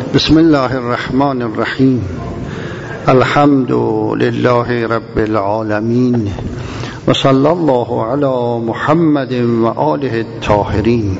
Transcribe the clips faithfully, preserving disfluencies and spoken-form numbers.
بسم الله الرحمن الرحیم. الحمد لله رب العالمین و صلی الله علی محمد و آله الطاهرین.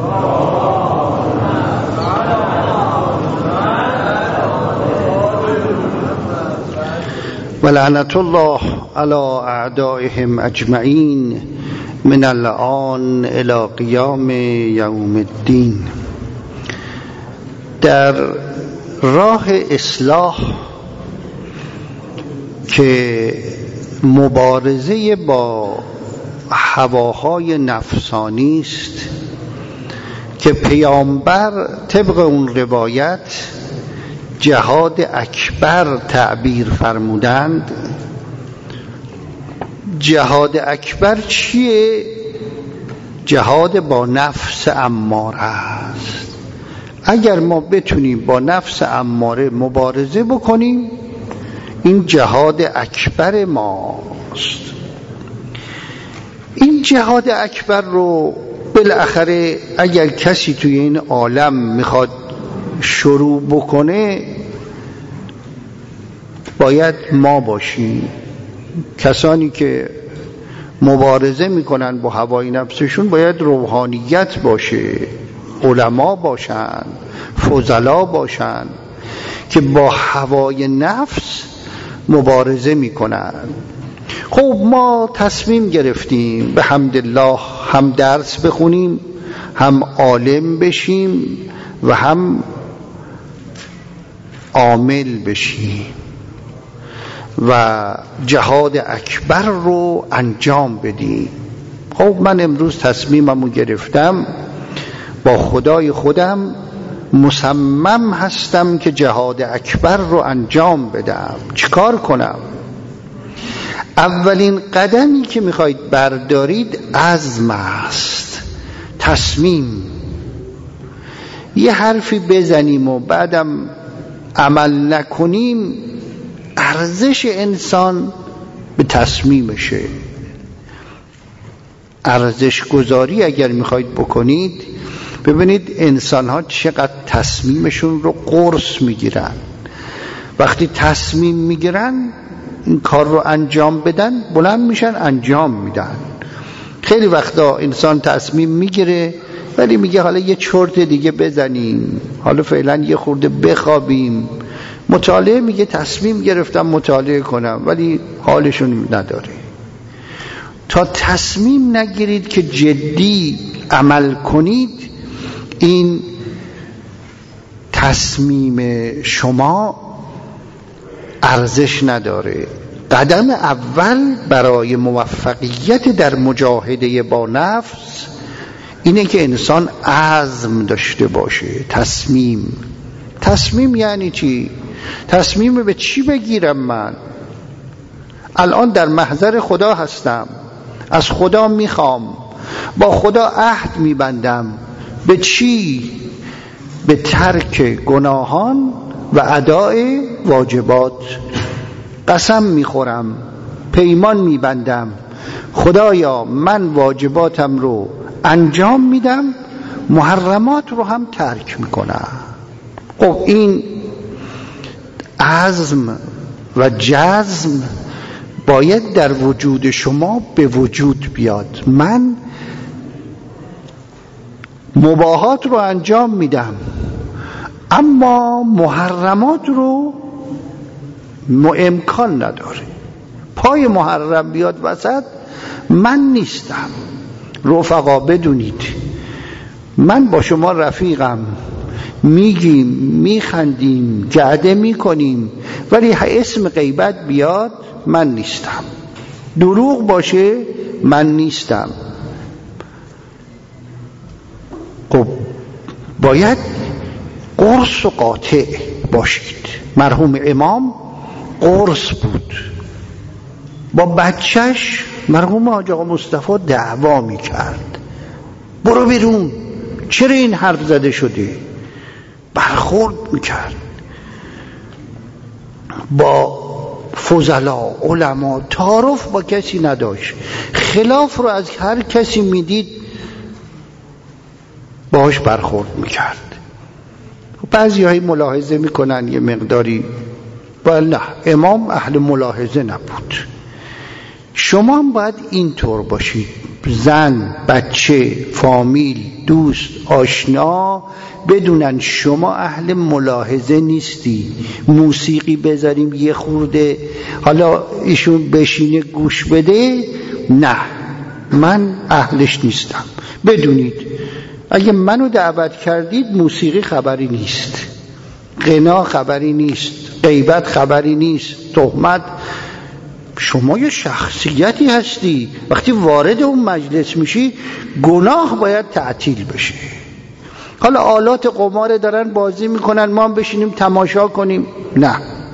و لعنت الله علی اعدائهم اجمعین من الآن الی قیام یوم الدین. در راه اصلاح که مبارزه با هواهای نفسانی است که پیامبر طبق اون روایت جهاد اکبر تعبیر فرمودند. جهاد اکبر چیه؟ جهاد با نفس اماره است. اگر ما بتونیم با نفس اماره مبارزه بکنیم، این جهاد اکبر ماست. این جهاد اکبر رو بالاخره اگر کسی توی این عالم میخواد شروع بکنه، باید ما باشیم. کسانی که مبارزه میکنن با هوای نفسشون باید روحانیت باشه، علما باشن، فضلا باشن که با هوای نفس مبارزه میکنن. خب ما تصمیم گرفتیم به حمدالله هم درس بخونیم، هم عالم بشیم و هم عامل بشیم و جهاد اکبر رو انجام بدیم. خب من امروز تصمیممو گرفتم، با خدای خودم مصمم هستم که جهاد اکبر رو انجام بدم. چیکار کنم؟ اولین قدمی که میخواید بردارید عزم است، تصمیم. یه حرفی بزنیم و بعدم عمل نکنیم، ارزش انسان به تصمیمشه. ارزش گذاری اگر میخواید بکنید، ببینید انسان ها چقدر تصمیمشون رو قرص میگیرن. وقتی تصمیم میگیرن این کار رو انجام بدن، بلند میشن انجام میدن. خیلی وقتا انسان تصمیم میگیره ولی میگه حالا یه چرت دیگه بزنیم، حالا فعلا یه خورده بخوابیم. مطالعه میگه تصمیم گرفتم مطالعه کنم، ولی حالشون نداره. تا تصمیم نگیرید که جدی عمل کنید، این تصمیم شما ارزش نداره. قدم اول برای موفقیت در مجاهده با نفس اینه که انسان عزم داشته باشه. تصمیم تصمیم یعنی چی؟ تصمیم به چی بگیرم؟ من الان در محضر خدا هستم، از خدا میخوام، با خدا عهد میبندم. به چی؟ به ترک گناهان و ادای واجبات. قسم میخورم، پیمان میبندم، خدایا من واجباتم رو انجام میدم، محرمات رو هم ترک میکنم. خب این عزم و جزم باید در وجود شما به وجود بیاد. من مباحات رو انجام میدم، اما محرمات رو امکان نداره. پای محرم بیاد وسط، من نیستم. رفقا بدونید، من با شما رفیقم، میگیم، میخندیم، جعده میکنیم، ولی اسم غیبت بیاد من نیستم. دروغ باشه من نیستم. خب باید قرص و قاطع باشید. مرحوم امام قرص بود. با بچهش مرحوم حاج آقا مصطفی دعوا میکرد. برو بیرون، چرا این حرف زده شده؟ برخورد میکرد. با فضلا علما تعارف با کسی نداشت. خلاف رو از هر کسی میدید باهاش برخورد میکرد. بعضی های ملاحظه میکنن یه مقداری، نه امام اهل ملاحظه نبود. شما هم باید اینطور باشید، زن، بچه، فامیل، دوست، آشنا بدونن شما اهل ملاحظه نیستی. موسیقی بذاریم یه خورده حالا ایشون بشینه گوش بده، نه من اهلش نیستم. بدونید اگه منو دعوت کردید موسیقی خبری نیست، غنا خبری نیست، غیبت خبری نیست، تهمت. شما یه شخصیتی هستی، وقتی وارد اون مجلس میشی گناه باید تعطیل بشه. حالا آلات قمار دارن بازی میکنن، ما هم بشینیم تماشا کنیم؟ نه.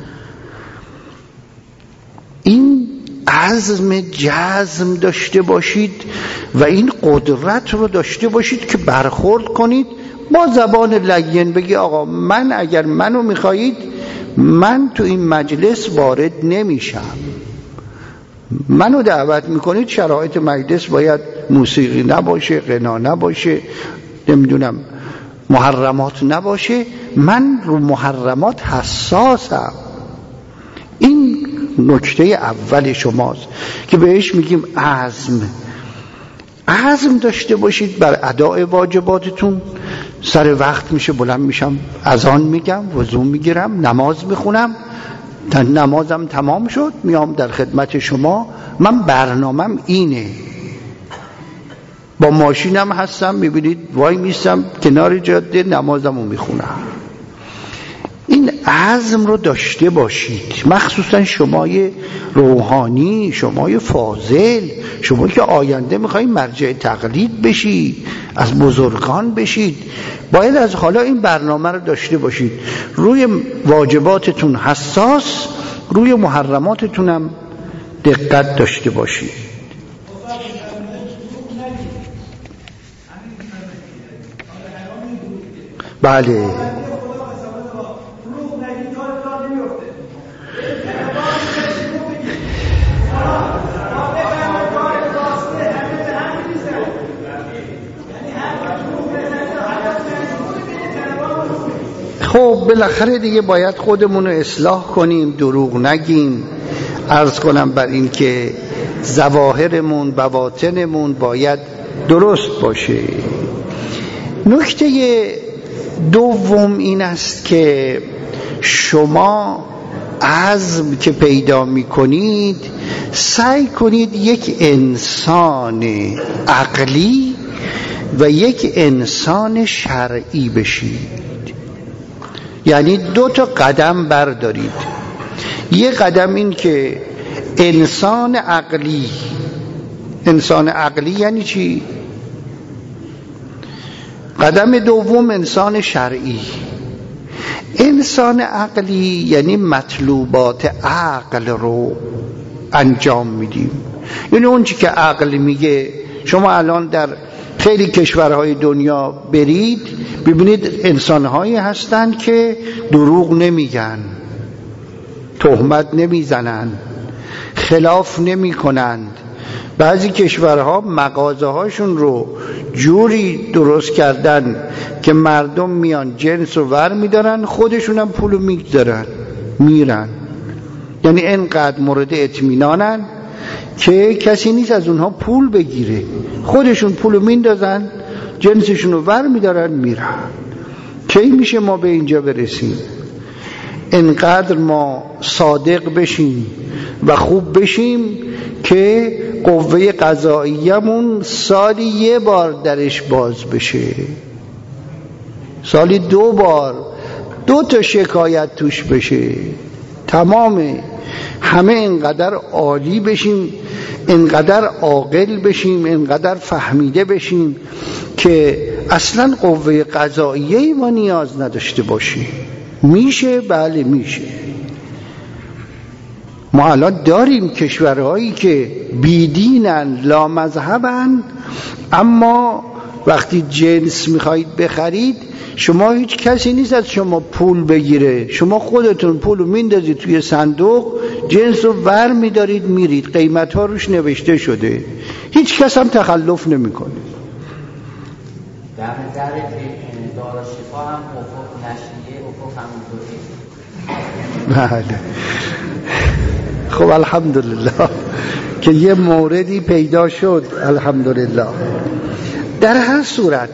این عزم جزم داشته باشید و این قدرت رو داشته باشید که برخورد کنید با زبان لین، بگی آقا من اگر منو میخواهید من تو این مجلس وارد نمیشم. منو دعوت میکنید، شرایط مجلس باید موسیقی نباشه، غنا نباشه، نمیدونم محرمات نباشه، من رو محرمات حساسم. این نکته اول شماست که بهش میگیم عزم. عزم داشته باشید بر اداء واجباتتون. سر وقت میشه بلند میشم، اذان میگم، وضو میگیرم، نماز میخونم، نمازم تمام شد میام در خدمت شما. من برنامه‌م اینه، با ماشینم هستم، میبینید وای میستم کنار جاده نمازمو میخونم. این عزم رو داشته باشید، مخصوصا شمای روحانی، شمای فاضل، شما که آینده میخواید مرجع تقلید بشید، از بزرگان بشید، باید از حالا این برنامه رو داشته باشید. روی واجباتتون حساس، روی محرماتتون هم دقت داشته باشید. بله خب بالاخره دیگه باید خودمون رو اصلاح کنیم، دروغ نگیم. عرض کنم بر این که ظواهرمون، بواطنمون باید درست باشه. نکته دوم این است که شما عزم که پیدا می کنید سعی کنید یک انسان عقلی و یک انسان شرعی بشید. یعنی دو تا قدم بردارید. یه قدم این که انسان عقلی. انسان عقلی یعنی چی؟ قدم دوم انسان شرعی. انسان عقلی یعنی مطلوبات عقل رو انجام میدیم. یعنی اون چی که عقل میگه. شما الان در خیلی کشورهای دنیا برید ببینید انسانهایی هستند که دروغ نمیگن، تهمت نمیزنن، خلاف نمی کنند. بعضی کشورها مغازه هاشون رو جوری درست کردن که مردم میان جنس رو ور میدارن، خودشون هم پولو میگذارن میرن. یعنی اینقدر مورد اطمینانن که کسی نیست از اونها پول بگیره، خودشون پولو میندازن، جنسشون رو ور میدارن میرن. کی میشه ما به اینجا برسیم؟ اینقدر ما صادق بشیم و خوب بشیم که قوه قضاییمون سالی یه بار درش باز بشه، سالی دو بار دو تا شکایت توش بشه. تمامه همه اینقدر عالی بشیم، اینقدر عاقل بشیم، اینقدر فهمیده بشیم که اصلا قوه قضاییه ما نیاز نداشته باشیم. میشه؟ بله میشه. ما الان داریم کشورهایی که بیدینن، لامذهبن، اما وقتی جنس میخواید بخرید شما هیچ کسی نیست از شما پول بگیره، شما خودتون پولو میندازید توی صندوق، جنس رو ور میدارید میرید، قیمت ها روش نوشته شده، هیچ کس هم تخلف نمیکنه. در نظر که دارا شفا هم حقوق نشریه بله. خب الحمدلله که یه موردی پیدا شد، الحمدلله. در هر صورت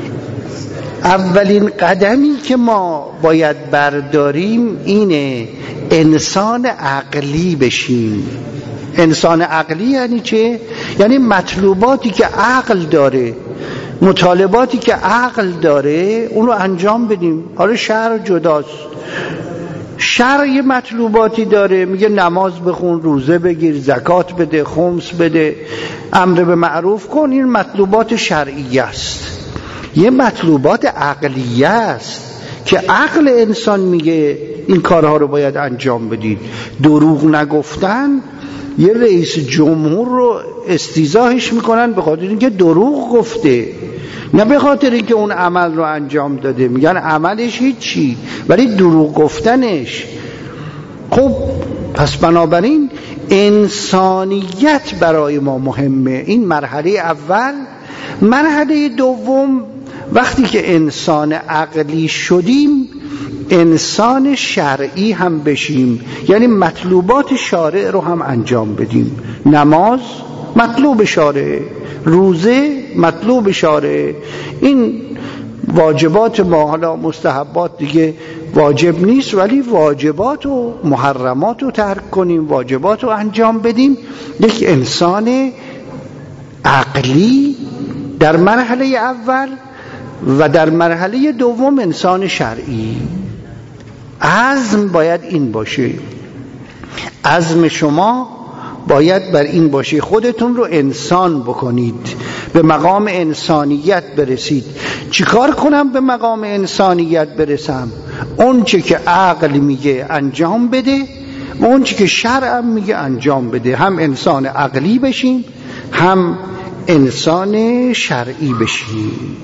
اولین قدمی که ما باید برداریم اینه انسان عقلی بشیم. انسان عقلی یعنی چه؟ یعنی مطلوباتی که عقل داره، مطالباتی که عقل داره اونو انجام بدیم. حالا شرع جداست، شرع یه مطلوباتی داره، میگه نماز بخون، روزه بگیر، زکات بده، خمس بده، امر به معروف کن. این مطلوبات شرعی است. یه مطلوبات عقلیه است که عقل انسان میگه این کارها رو باید انجام بدید. دروغ نگفتن، یه رئیس جمهور رو استیضاحش میکنن به خاطر اینکه دروغ گفته، نه به خاطر اینکه اون عمل رو انجام داده. میگن عملش هیچی ولی دروغ گفتنش. خب پس بنابراین انسانیت برای ما مهمه. این مرحله اول. مرحله دوم، وقتی که انسان عقلی شدیم انسان شرعی هم بشیم، یعنی مطلوبات شارع رو هم انجام بدیم. نماز مطلوب شارع، روزه مطلوب شارع. این واجبات ما، حالا مستحبات دیگه واجب نیست ولی واجبات و محرمات رو ترک کنیم، واجبات رو انجام بدیم. یک انسان عقلی در مرحله اول و در مرحله دوم انسان شرعی. عزم باید این باشه، عزم شما باید بر این باشه خودتون رو انسان بکنید، به مقام انسانیت برسید. چیکار کنم به مقام انسانیت برسم؟ اون چه که عقل میگه انجام بده، اون چه که شرع میگه انجام بده. هم انسان عقلی بشیم هم انسان شرعی بشیم.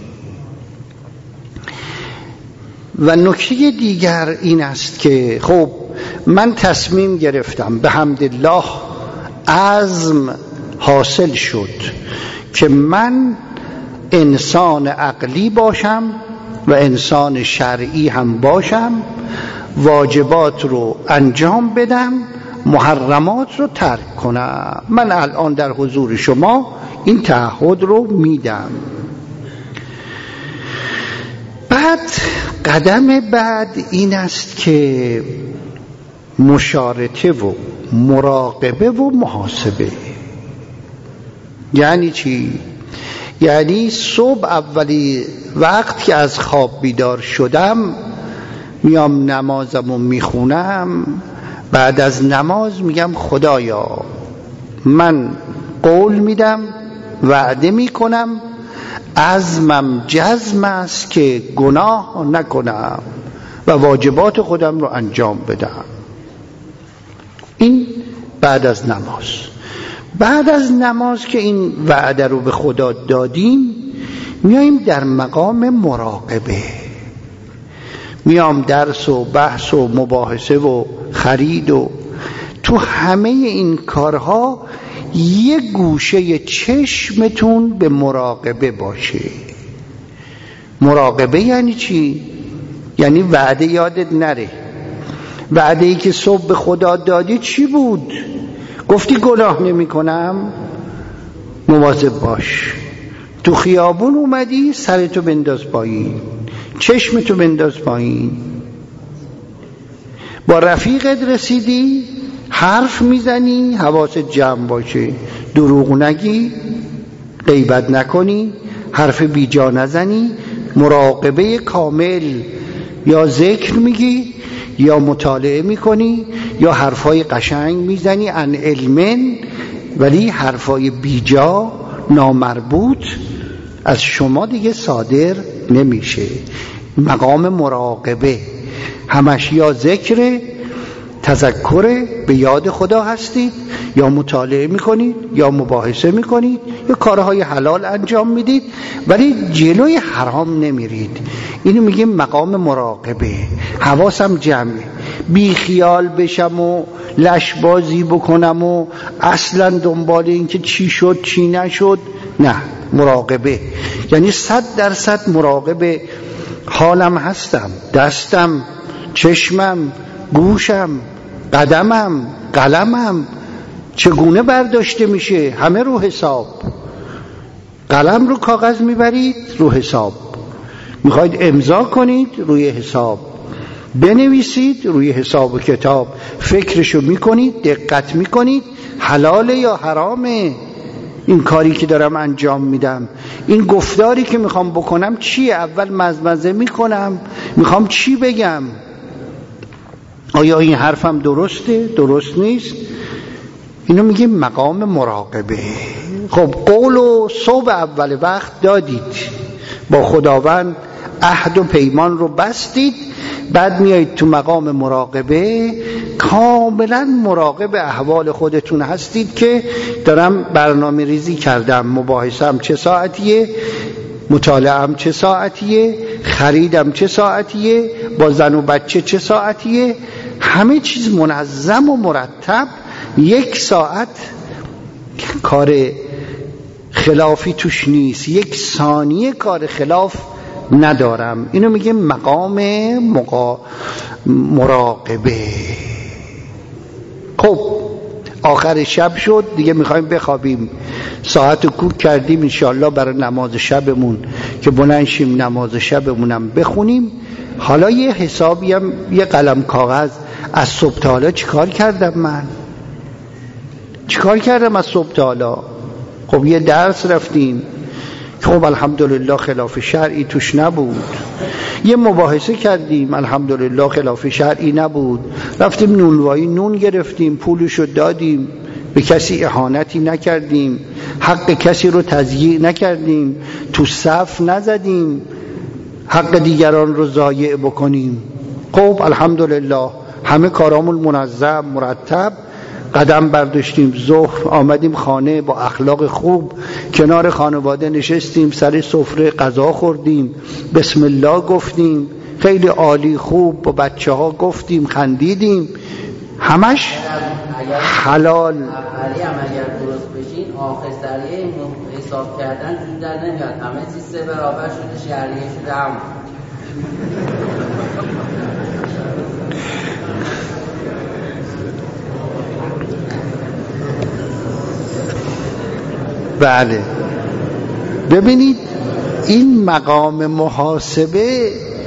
و نکته دیگر این است که خب من تصمیم گرفتم، به حمدالله عزم حاصل شد که من انسان عقلی باشم و انسان شرعی هم باشم، واجبات رو انجام بدم، محرمات رو ترک کنم. من الان در حضور شما این تعهد رو میدم. بعد قدم بعد این است که مشارطه و مراقبه و محاسبه. یعنی چی؟ یعنی صبح اولی وقت که از خواب بیدار شدم میام نمازمو میخونم، بعد از نماز میگم خدایا من قول میدم، وعده میکنم، عزمم جزم است که گناه نکنم و واجبات خودم رو انجام بدم. این بعد از نماز. بعد از نماز که این وعده رو به خدا دادیم میاییم در مقام مراقبه. میام درس و بحث و مباحثه و خرید و تو همه این کارها یه گوشه چشمتون به مراقبه باشه. مراقبه یعنی چی؟ یعنی وعده یادت نره. وعده ای که صبح به خدا دادی چی بود؟ گفتی گناه نمی کنم، مواظب باش. تو خیابون اومدی سرتو بنداز پایین، چشمتو بنداز پایین. با رفیقت رسیدی حرف میزنی، حواست جمع باشه، دروغ نگی، غیبت نکنی، حرف بیجا نزنی. مراقبه کامل. یا ذکر میگی یا مطالعه میکنی یا حرفای قشنگ میزنی عن علمن، ولی حرفای بیجا نامربوط از شما دیگه صادر نمیشه. مقام مراقبه همش یا ذکر تذکر، به یاد خدا هستید، یا مطالعه میکنید یا مباحثه میکنید یا کارهای حلال انجام میدید ولی جلوی حرام نمیرید. اینو میگیم مقام مراقبه. حواسم جمعه، بی خیال بشم و لشبازی بکنم و اصلا دنبال این که چی شد چی نشد. نه، مراقبه یعنی صد درصد مراقبه حالم هستم، دستم چشمم، گوشم، قدمم، قلمم چگونه برداشته میشه؟ همه رو حساب. قلم رو کاغذ میبرید رو حساب، میخواید امضا کنید روی حساب، بنویسید روی حساب و کتاب، فکرشو میکنید، دقت میکنید حلاله یا حرامه این کاری که دارم انجام میدم، این گفتاری که میخوام بکنم چیه، اول مزمزه میکنم میخوام چی بگم، آیا این حرفم درسته درست نیست؟ اینو میگیم مقام مراقبه. خب قول و صبح اول وقت دادید، با خداوند عهد و پیمان رو بستید، بعد میایید تو مقام مراقبه، کاملا مراقب احوال خودتون هستید که دارم برنامه ریزی کردم، مباحثم چه ساعتیه، مطالعه‌ام چه ساعتیه، خریدم چه ساعتیه، با زن و بچه چه ساعتیه، همه چیز منظم و مرتب. یک ساعت کار خلافی توش نیست، یک ثانیه کار خلاف ندارم. اینو میگه مقام مقا... مراقبه. خب آخر شب شد دیگه، میخوایم بخوابیم، ساعت کوک کردیم انشالله برای نماز شبمون که بلند شیم نماز شبمونم بخونیم. حالا یه حسابی هم، یه قلم کاغذ، از صبح تا حالا چیکار کردم من؟ چیکار کردم از صبح تا حالا؟ خب یه درس رفتیم، خب الحمدلله خلاف شرعی توش نبود. یه مباحثه کردیم، الحمدلله خلاف شرعی نبود. رفتیم نونوایی نون گرفتیم، پولشو دادیم، به کسی اهانتی نکردیم، حق کسی رو تضییع نکردیم، تو صف نزدیم حق دیگران رو ضایع بکنیم. خب الحمدلله همه کارامون منظم مرتب. قدم برداشتیم، ظهر آمدیم خانه با اخلاق خوب، کنار خانواده نشستیم، سر سفره غذا خوردیم، بسم الله گفتیم، خیلی عالی خوب با بچه ها گفتیم، خندیدیم، همش حلال. اولی هم اگر درست بشین آخستریه حساب کردن زود در نمیاد، همه چیز سه برابر شده، شهریه شده هم. بله ببینید این مقام محاسبه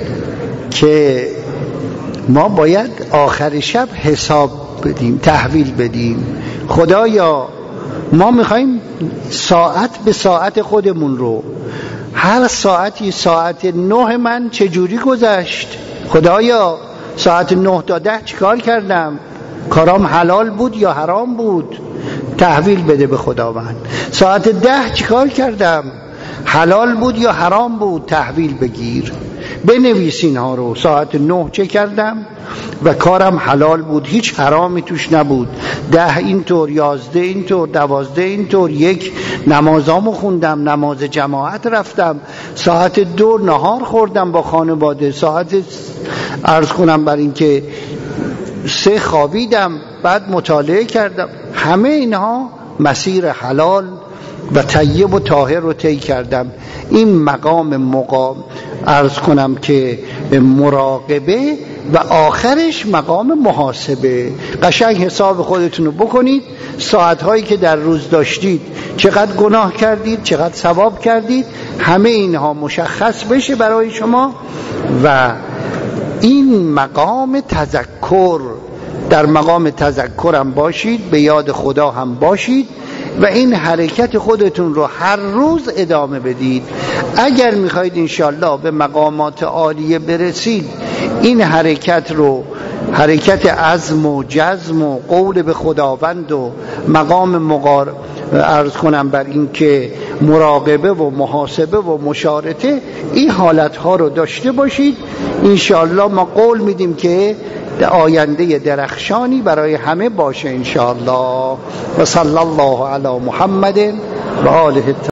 که ما باید آخر شب حساب بدیم، تحویل بدیم. خدایا ما میخوایم ساعت به ساعت خودمون رو، هر ساعتی ساعت نه من چجوری گذشت، خدایا ساعت نه تا ده چیکار کردم، کارام حلال بود یا حرام بود، تحویل بده به خداوند. ساعت ده چیکار کردم، حلال بود یا حرام بود، تحویل بگیر. بنویس اینها رو، ساعت نه چه کردم و کارم حلال بود، هیچ حرامی توش نبود، ده اینطور، یازده اینطور، دوازده اینطور، یک نمازامو خوندم، نماز جماعت رفتم، ساعت دو نهار خوردم با خانواده، ساعت عرض کنم بر این که سه خوابیدم، بعد مطالعه کردم. همه اینها مسیر حلال و طیب و طاهر رو طی کردم. این مقام مقام عرض کنم که مراقبه و آخرش مقام محاسبه. قشنگ حساب خودتون رو بکنید، ساعتهایی که در روز داشتید چقدر گناه کردید، چقدر ثواب کردید، همه اینها مشخص بشه برای شما. و این مقام تذکر، در مقام تذکر هم باشید، به یاد خدا هم باشید و این حرکت خودتون رو هر روز ادامه بدید. اگر میخواید انشالله به مقامات عالیه برسید، این حرکت رو، حرکت عزم و جزم و قول به خداوند و مقام مقار عرض کنم بر این که مراقبه و محاسبه و مشارطه، این حالتها رو داشته باشید. انشالله ما قول میدیم که آینده درخشانی برای همه باشه انشاءالله. و صلی الله علی محمد و آله.